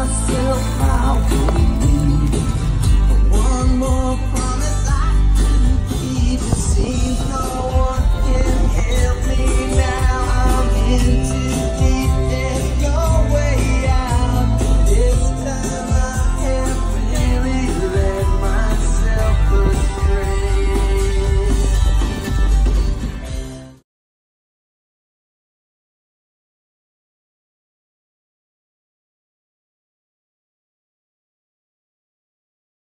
myself out for you. One more promise I can keep. It seems no